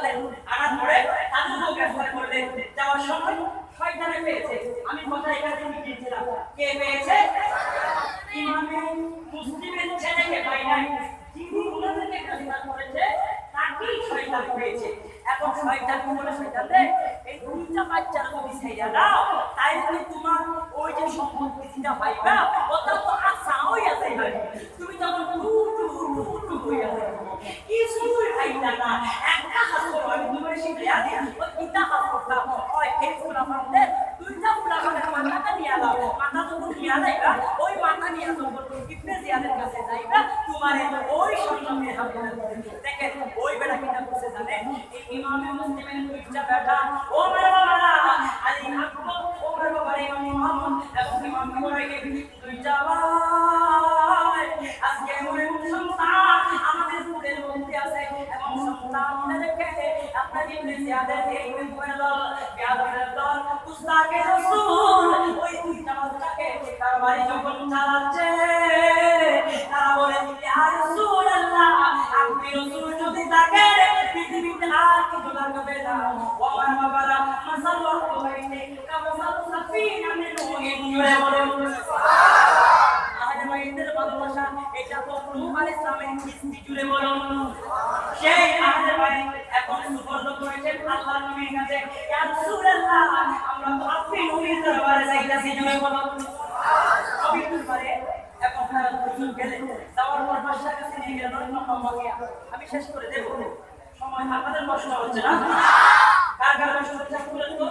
আনলেন, আনার পরে তাদেরকেও গ্রেফতার করলেন। যাওয়ার সময় শয়তানে পেয়েছে। আমি কথা এখানে মিটিয়েছিলাম, কে পেয়েছে? ইমামে মুসলিমের ছেলেকে পাই নাই, যিনি ওনাদেরকে গ্রেফতার করেছে তাকেই শয়তান পেয়েছে। এখন শয়তান কি বলে? শয়তান রে, এই দুইটা বাচ্চারা তুমি ছেড়ে দাও, তাইলে তোমার ওই যে সম্পত্তিটা পাইবা ওটা তো আশা হইয়া যাইবে। তুমি যখন টু হইয়া যাইবে, কিছুই পাইতা না। একটা হাত করো, আমি তোমার শিখিয়া দিই ওই কিতা হাত করতাম। ওই এই ফুলা পাতে দুইটা ফুলা পাতে মাথাটা নিয়ে দাও, মাথা যখন নিয়ে যাইবা ওই মাথা নিয়ে যখন ইবনে জিয়াদের কাছে যাইবা তোমার ওই সন্তানের হাতে দেখেন। ওই বেটা কিনা করছে জানেন? এই ইমামে মুসলিমের দুইটা বেটা ওমর বাবা আলী আকবর, ওমর বাবা ইমাম মুহাম্মদ এবং ইমাম ইব্রাহিম দুইটা ভাই আজকে মনে সন্তান আমাদের বুকের মধ্যে আছে এবং সন্তানদেরকে আপনার ইবনে জিয়াদের এই পরিবারের দল বিয়াদের দল উস্তাদে রাসূল ওই দুইটা বাচ্চাকে তার বাড়ি যখন চালাচ্ছে তারা বলে ইয়া রাসূলুল্লাহ, আপনি রাসূল যদি থাকেন পৃথিবীতে আর কিছু লাগবে না। ওমর বাবারা মাসাল্লাহু আলাইহি কামাসাল সাফিনা মিন নূহিন জুড়ে বলুন সুবহানাল্লাহ। আহলে বাইতের ভালোবাসা এটা তো নূহ আলাইহিস সালামের কিস্তি জুড়ে বলুন। সেই আহলে বাইত এখন সুবর্ণ করেছেন আল্লাহর নবীর কাছে, ইয়া রাসূলুল্লাহ আমরা তো আপনি নবীর দরবারে যাইতাছি জুড়ে বলুন সুবহানাল্লাহ। নবীর দরবারে এখন তারা দুজন গেলেন, যাওয়ার পর বাদশার কাছে নিয়ে গেলেন মোহাম্মদকে। আমি শেষ করে দেব, সময় আপনাদের কষ্ট হচ্ছে না? কার কার কষ্ট হচ্ছে বলেন তো?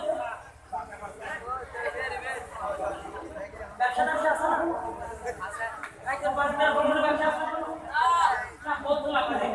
ব্যবসা আছে না? একদম বাজার বড় ব্যবসা আছে না? বলতো আপনাদের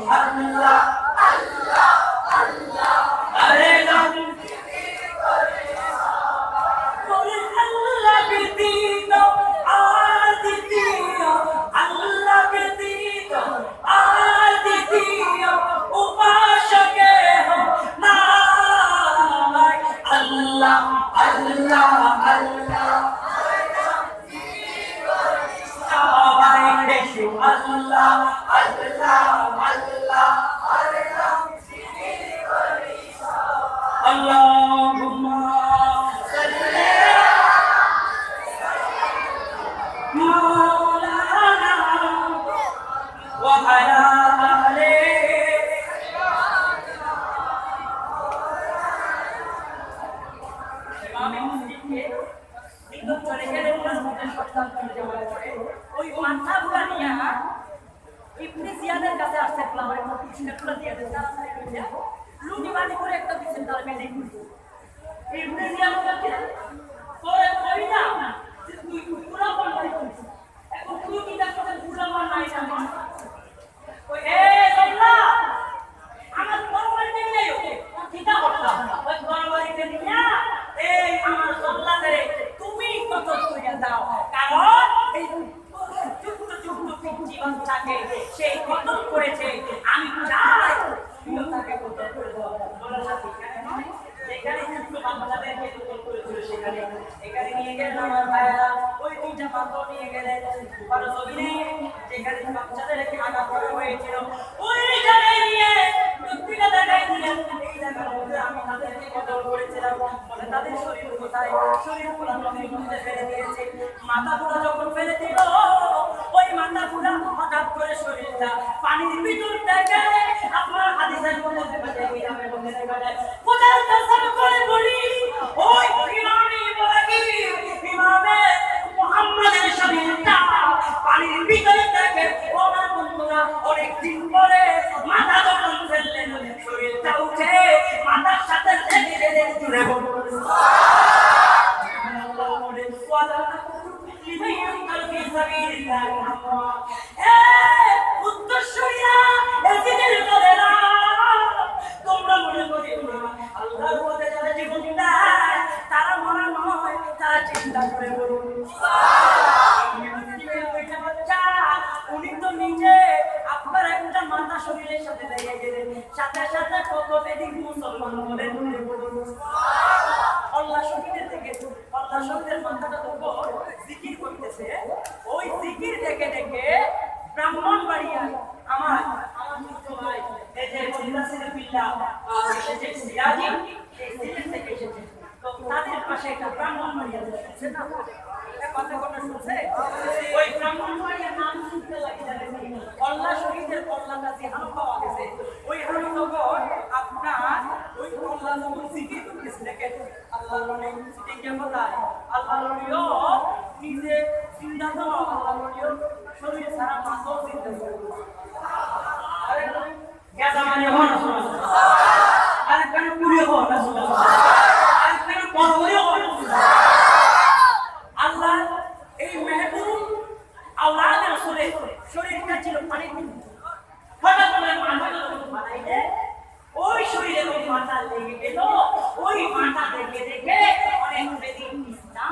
Allah Allah Allah, আল্লাহ আল্লাহ আল্লাহ সবাই বেশি আল্লাহ আল্লাহ আল্লাহ আল্লাহুম্মা সাল্লি মাওলানা ওয়া আলা আলি ইমামে মুসলিমকে কিন্তু চলে গেলে ওনার মধ্যে সন্তান যাওয়ার পরে ওই মাথাগুলা নিয়ে ইবনে জিয়াদের কাছে আসছে আমার পুরস্কারগুলো দিয়ে দেন তারা লুটি বাড়ি করে একটা দিচ্ছেন তার বিল্ডিং ইবনে জিয়াদ বলছে তোরে কই না তুই পুরা বলবি এখন তুই কি দেখছ পুরা মান নাই না ওই এ তোমরা আমার তরবারিতে নিয়ে কিটা করতা ওই তরবারিতে নিয়ে এই আমার সল্লাদের তুমি কত কইরা দাও কারণ এই যুক্ত জীবন থাকে সেই কতল করেছে আমি চাই তুমিও তাকে কতল করে দাও বলা সাথী এখানে যুক্ত বাচ্চাদেরকে কতল করেছিল সেখানে এখানে নিয়ে গেলেন আমার ভাইয়েরা ওই দুইটা পাত্র নিয়ে গেলেন আর জমিনে যেখানে বাচ্চাদেরকে আঘাত করা হয়েছিল ওই জায়গায় নিয়ে ব্যক্তিগত জায়গায় নিয়ে এই জায়গার মধ্যে আমি তাদেরকে কতল করেছিলাম বলে তাদের শরীর কোথায় শরীর পুরো নদীর মধ্যে ফেলে দিয়েছে মাথা পুরো যখন ফেলে দিল ওই মাথা পুরো হঠাৎ করে শরীরটা পানির ভিতর থেকে আপনার হাদিসের মধ্যে দেখা যায় ইমামের মধ্যে দেখা যায় খোদার কসম করে বলি ওই ইমামে ইব্রাহিম ইমামে মুহাম্মদের শরীরটা পানির ভিতর থেকে ওনার বন্ধুরা অনেক দিন পরে মাথা যখন ফেললেন শরীরটা উঠে মাথার সাথে লেগে জুড়ে বলল তারা মনে নয় তারা চিন্তা করে বলুন উনি তো নিজে আপনার একটা মাথা শরীরের সাথে লেগে গেলেন সাথে সাথে কত বেদিক মুসলমান বলেন আল্লাহ শহীদের থেকে আল্লাহ শহীদের মাথাটা তো জিকির করতেছে ওই জিকির দেখে দেখে ব্রাহ্মণবাড়িয়া আমার ছোট ভাই এই যে মুদাসসির বিল্লাহ এসেছে সিরাজি এই সিলেট থেকে এসেছে তো তাদের পাশে একটা ব্রাহ্মণবাড়িয়া আছে না কথা কথা শুনছে ওই ব্রাহ্মণবাড়িয়ার নাম শুনতে লাগে আল্লাহ শহীদের কল্যাণটা জিহান পাওয়া গেছে ওই হানুনগর আপনার ওই আল্লাহ যখন জিকির করতেছে দেখেন আল্লাহর নামে সিটিকে বলায় আল্লাহর নামেও নিজে চিন্তা তো আল্লাহর নামেও শরীর সারা মাসও চিন্তা করে আরে গ্যাসা মানে হন আরে কেন পুরিয়ে হন আরে কেন পরবরে হন আল্লাহ এই মেহবুব আওলাদ রাসূলের শরীরটা ছিল পানি হঠাৎ করে মাথা বানাইলে ওই শরীরে ওই মাথা লেগে গেল ওই মাথা দেখে দেখে অনেক বেদিন ইসলাম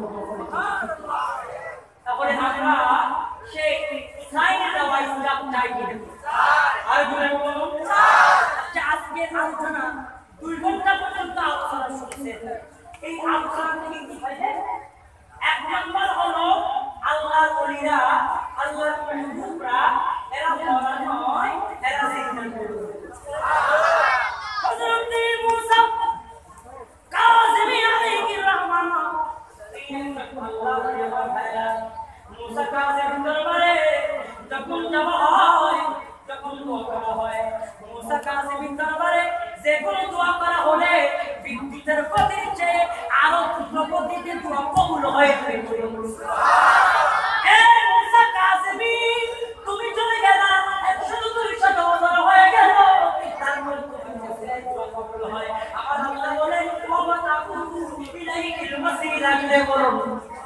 তাহলে আমরা সেই সাইনে দেওয়া ইসলাম চাই কিনা আর বলে বলুন আচ্ছা আজকের আলোচনা 2 ঘন্টা পর্যন্ত আলোচনা শুনছে এই আলোচনা থেকে কি হয়েছে এক নাম্বার হলো আল্লাহর ওলিরা আল্লাহর মেহবুবরা এরা বলা নয় এরা জিকির করে হযরত মুসা কাযিমি আলাইহির রহমান মুসা কাযিম দরবারে যখন যাওয়া হয় যখন দোয়া করা হয় মুসা কাযিম দরবারে যে কোনো দোয়া করা হলে বিদ্যুতের গতির চেয়ে আরো দ্রুত গতিতে দোয়া কবুল হয় মুসা কাযিমি তুমি চলে গেলা 100-200 বছর হয়ে গেল তারপর দোয়া কবুল হয় আমার আল্লাহ বলেন ওয়া তাকুতু ইলাইহিল মাসির আগে বলুন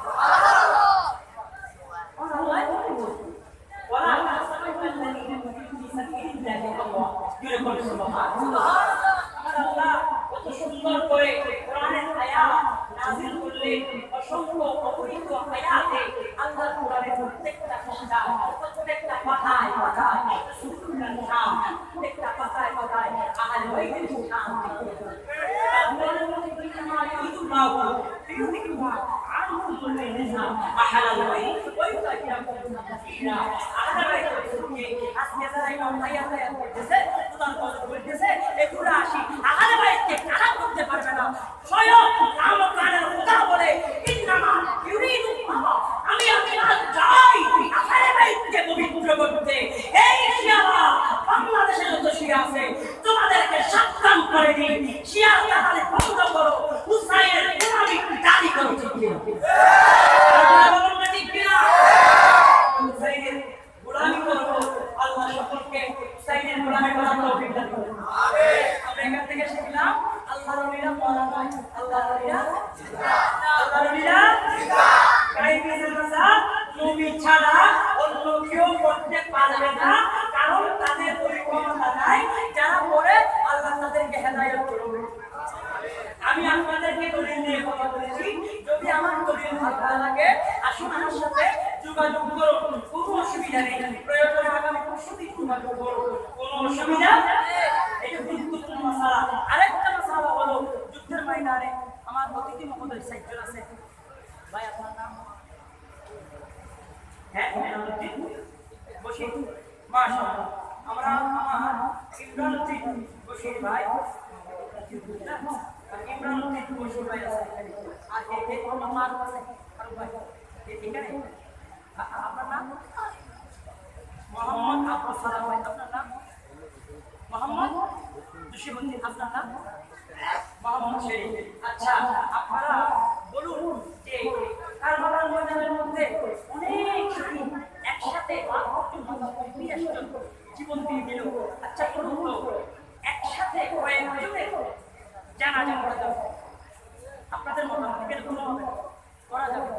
ওয়ালা তাসাবিল্লাযিনা ফি সাবিলিল্লাহি আল্লাহ জুড়ে বলুন সুবহানাল্লাহ আল্লাহ কত সুন্দর করে কোরআনের আয়াত নাযিল করলেন অসংখ্য অপরিচিত আয়াতে আল্লাহ কোরআনের প্রত্যেকটা কথা প্রত্যেকটা কথায় কথায় সুন্দর নাম প্রত্যেকটা কথায় কথায় আহলে বাইতের নাম আল্লাহর মধ্যে কি আমার الله بيوتك عنه النساء أحل البيت ويطهركم تطهيرا أهل البيت আজকে যারা ইমাম ভাইয়া বলতেছে প্রধান বলতেছে এগুলো আসি আহলে বাইতকে খারাপ করতে পারবে না স্বয়ং রামকানের খোদা বলে ইন্নামা ইউরিদু আমি আল্লাহ চাই আহলে বাইতকে পবিত্র করতে এই শিয়ারা বাংলাদেশে যত শিয়া আছে তোমাদেরকে সাবধান করে দিই শিয়া তাহলে বন্ধ করো হুসাইনের গোলামি দাবি করো ঠিক কি বলুন না ঠিক কি না হুসাইনের গোলামি করো আল্লাহ সকলকে হুসাইনের গোলামি করার তৌফিক দান করুন আমিন আমরা এখান থেকে শিখলাম আল্লাহর ওলিরা মরা নয় আল্লাহর ওলিরা আল্লাহর ওলিরা কায়েমের মাসাদ নবী ছাড়া অন্য কেউ করতে পারবে না কারণ তাদের ওই ক্ষমতা নাই যারা পড়ে আল্লাহ তাদেরকে হেদায়েত করবে আমি আপনাদেরকে দলিল নিয়ে কথা বলেছি যদি আমার দলিল ভালো লাগে আসুন আমার সাথে যোগাযোগ করুন কোনো অসুবিধা নেই প্রয়োজনে আগামী পরশুদিন যোগাযোগ করুন কোনো অসুবিধা এটা গুরুত্বপূর্ণ মাসালা আরেকটা মাসালা হলো যুদ্ধের ময়দানে আমার অতিথি মহোদয় সাইকেল আছে ভাই আপনার নাম হ্যাঁ বসির মাশাআল্লাহ আমরা আমার ইমরানুদ্দিন বসির ভাই ইমরানুদ্দিন বসির ভাই আছে আর একে আমার আছে আর ভাই এখানে আপনার নাম মোহাম্মদ আব্দুল সালাম ভাই আপনার নাম মোহাম্মদ জসিমউদ্দিন আপনার নাম মোহাম্মদ শরীফ আচ্ছা আপনারা বলুন যে কারবালার ময়দানের মধ্যে অনেক শহীদ একসাথে জীবন দিয়ে দিল আচ্ছা বলুন তো একসাথে কয়েকজনের জানাজা করা যাবে আপনাদের মতামত কিরকম হবে করা যাবে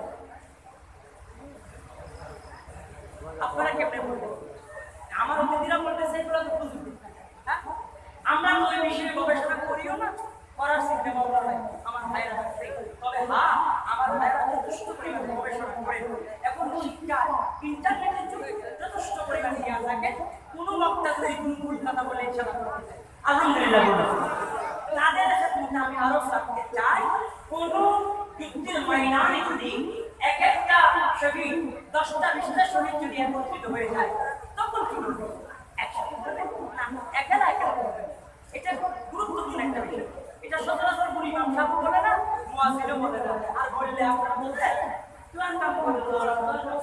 আপনারা কেমনে বলবেন আমার অতিথিরা বলতেছে এগুলো তো বুঝবেন হ্যাঁ আমরা তো এই বিষয়ে গবেষণা করিও না করার চিন্তা ভাবনা নাই আমার ভাইরা আছে তবে হ্যাঁ আমার ভাইরা যথেষ্ট পরিমাণে গবেষণা করে এখন শিক্ষা ইন্টারনেটের যুগে যথেষ্ট পরিমাণে জ্ঞান থাকে কোনো বক্তা যদি কোনো ভুল কথা বলে ইচ্ছা করতে আলহামদুলিল্লাহ তাদের সাথে আমি আরো রাখতে চাই কোন যুদ্ধের ময়দানে যদি এক একটা শহীদ 10টা 20টা শহীদ যদি একত্রিত হয়ে যায় তখন কি হবে একসাথে হবে না একেলা একেলা হবে এটা গুরুত্বপূর্ণ একটা বিষয় এটা সচরাচর পরিমাণ সাহেব বলে না মুয়াজ্জিনও বলে না আর বললে আপনারা বলতে তুই কাম করে তোরা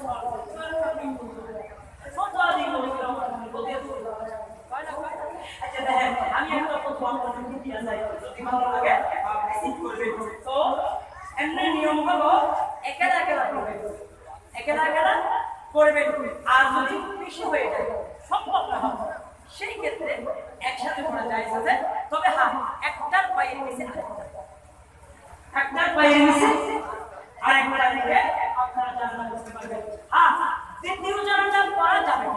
আচ্ছা দেখেন আমি একটা কথা আপনাদের দিয়ে যাই যদি ভালো লাগে রিসিভ করবেন তো এমনি নিয়ম হলো একেলা একেলা করবেন একেলা একেলা করবেন আর যদি বেশি হয়ে যায় সম্ভব না হয় সেই ক্ষেত্রে একসাথে করা যায় সাথে তবে হ্যাঁ একটার পায়ের নিচে একটার পায়ের নিচে আরেকটা দিকে আপনারা জানা করতে পারবেন হ্যাঁ দ্বিতীয় জানাজা করা যাবে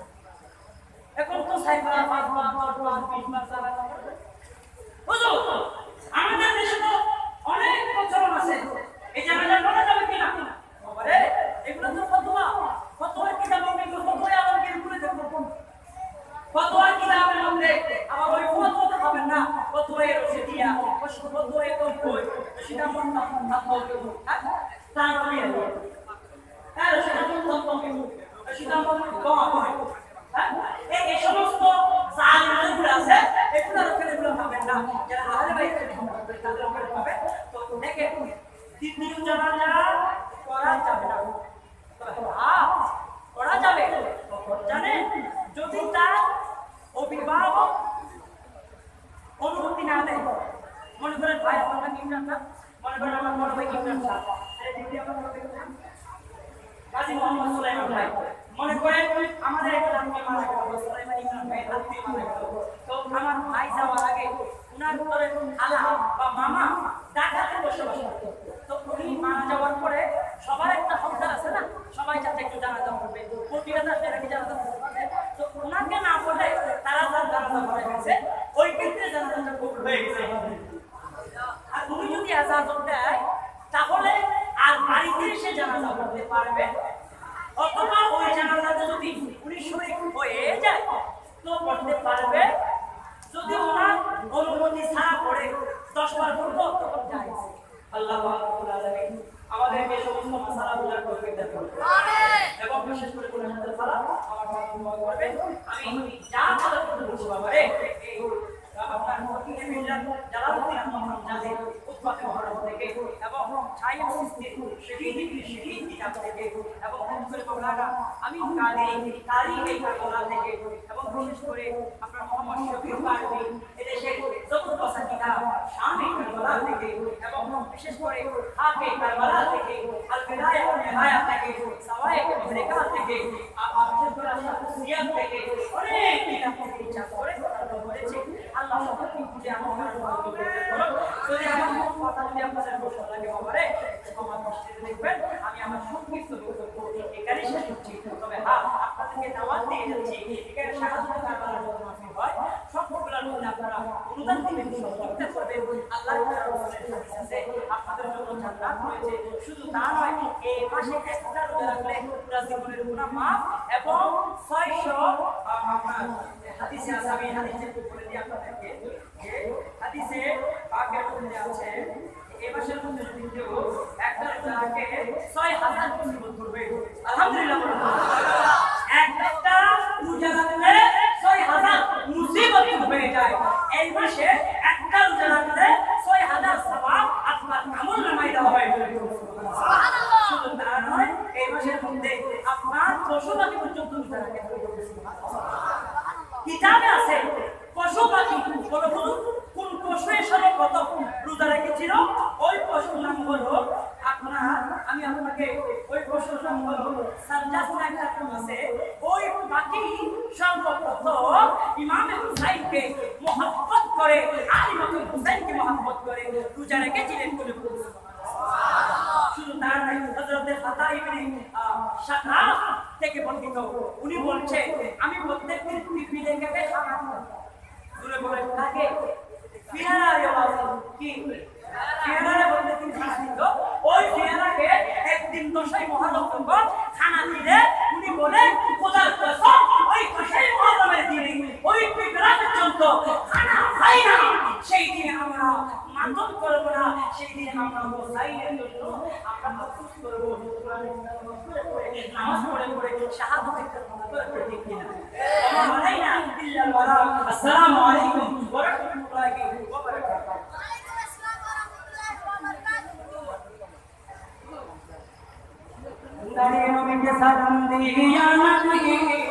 এখন তো সাইবার পাঁচবার 10বার 20বার জানাজা করবে বুঝো আমাদের দেশে তো অনেক প্রচলন আছে এই জানাজা করা যাবে কিনা বাবারে এগুলো তো ফতোয়া ফতোয়ার কিতাব আমি ফতোয়া আমাকে করে দেখব ফতোয়ার কিতাবের মধ্যে আবার ওই ফতোয়া তো পাবেন না ফতোয়া এর দিয়া ফতোয়া এর কই সেটা মন না হবে হ্যাঁ তার আমি আর সেটা মন থাকবে সেটা মন কম হয় হ্যাঁ এই সমস্ত জালিমগুলো আছে এগুলোর ওখানে এগুলো পাবেন না যারা আহলে বাইতের তাদের ওখানে পাবে তো দেখেন দ্বিতীয় জানাজা করা যাবে না হ্যাঁ করা যাবে জানেন যদি তার অভিভাবক অনুমতি না দেয় মনে করেন ভাই আপনার ইমরান না মনে করেন আমার বড় ভাই ইমরান সাহেব এই দিদি আমার বড় ভাই গাজী মোহাম্মদ সুলাইমান ভাই মনে করেন আমাদের একটা আত্মীয় মারা গেল সুলাইমান ইমরান ভাই আত্মীয় মারা গেল তো আমার ভাই যাওয়ার আগে উনার ঘরে খালা বা মামা ঢাকাতে বসবাস করত তো উনি মারা যাওয়ার পরে সবার একটা হকদার আছে না সবাই যাতে একটু জানাজা করবে প্রতিটা কি জানাজা করবে তো উনাকে না বলে তারা তার জানাজা করে গেছে ওই ক্ষেত্রে জানাজাটা কবুল হয়ে গেছে আর উনি যদি ইজাজত দেয় তাহলে আর বাড়িতে এসে জানাজা করতে পারবে অথবা ওই জানাজাতে যদি উনি শরীক হয়ে যায় তো করতে পারবে যদি ওনার অনুমতি ছাড়া পড়ে 10 বার পড়বো তখন যায় আল্লাহ রাব্বুল আলামিন আমাদেরকে সমস্ত মাসালাগুলো তৌফিক দান করুন আমিন এবং বিশেষ করে গুনাহের ফালা আমার মাফ করবেন আমি যা ভালো করতে বলছি বাবা রে এই আপনার ফকিরে মিল্লাত জালালউদ্দিন আহমদ জাযি উৎপাতে মহারাজ থেকে এবং ছাইয়া সিস্তির শহীদ কিতাব থেকে এবং হুজুর মাওলানা আমি কারি এই কারবালা থেকে এবং বিশেষ করে আপনার মোহাম্মদ শফিউল কারবি এদেশের জবর বাসা কিতাব শামে কারবালা থেকে এবং বিশেষ করে হাকে কারবালা থেকে আল বিদায়া ওয়া নিহায়া থেকে সাওয়ায়ে আমেরিকা থেকে বিশেষ করে সিয়াম থেকে অনেক কিতাব থেকে ইচ্ছা করে বলেছে আল্লাহ সকলকে বুঝে আমার যদি আমার কথা যদি আপনাদের প্রশ্ন লাগে বাবারে আমার দৃষ্টিতে দেখবেন আমি আমার সংক্ষিপ্ত বক্তব্য এখানে শেষ করছি তবে হ্যাঁ আপনাদেরকে দাওয়াত দিয়ে যাচ্ছি এখানে সাহায্য কারবালার জন্য মাহফিল হয় সবগুলোর মধ্যে আপনারা অনুদান দিবেন সহযোগিতা করবেন আল্লাহর রাসূলের হাদিস আছে আপনাদের জন্য জান্নাত রয়েছে শুধু তা নয় এই মাসে একটা রোজা রাখলে পুরো জীবনের গুনাহ মাফ এবং 600 হাদিসে আছে আমি হাদিসের উপরে দিয়ে আপনাদেরকে যে হাদিসে পাকের মধ্যে আছে এই মাসের মধ্যে যদি কেউ একটা রোজা রাখে 6000 মুসিবত করবে আলহামদুলিল্লাহ একটা রোজা রাখলে 6000 মুসিবত হয়ে যায় এই মাসে একটা রোজা রাখলে 6000 সওয়াব আপনার আমলনামায় দেওয়া হয় সুবহানাল্লাহ শুধু তা নয় এই মাসের মধ্যে আপনার পশু পাখি পর্যন্ত রোজা রাখতে হবে কিতাবে আছে পশু পাখি কোন পশু সর্বপ্রথম রোজা রেখেছিল ওই পশুর নাম হলো আপনার আমি আপনাকে ওই পশুর নাম হলো সারজাসনা একটা আছে ওই পাখি সর্বপ্রথম ইমাম হুসাইনকে মহব্বত করে আলিমাতুল হুসাইনকে মহব্বত করে রোজা রেখেছিলেন বলে শুধু তার হযরত ফাতা ইবনে শাকরা থেকে বর্ণিত উনি বলছে আমি প্রত্যেকদিন টিভিতে কেটে খানা দূরে বলে কাকে পিয়ারা রে বাবা কি পিয়ারা বলতে তিনি শাসিত ওই পিয়ারাকে একদিন দশই মহরম খানা দিলে উনি বলে খোদার কসম ওই দশই মহরমের দিনে ওই পিয়ারা পর্যন্ত খানা খাই না সেই দিনে আমরা মানব করব না সেই দিনে আমরা হোসাইনের জন্য আমরা আফসোস করব নামাজ পড়ে পড়ে শাহাদাতের কালিমা পড়ে ঠিক না ওয়া আলাইনা ইল্লাল ওয়ালা আসসালামু আলাইকুম ওয়া রাহমাতুল্লাহি ওয়া বারাকাতুহু ওয়া আলাইকুম আসসালাম ওয়া রাহমাতুল্লাহি ওয়া বারাকাতুহু দাঁড়িয়ে নবীকে সালাম দিয়া নবী